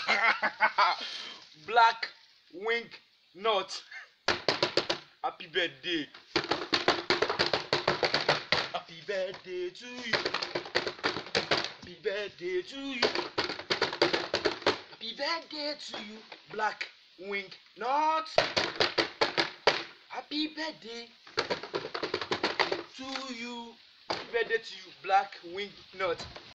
Black wing nut. Happy birthday. Happy birthday to you. Happy birthday to you. Happy birthday to you, Black wing nut. Happy birthday to you. Happy birthday to you, Black wing nut.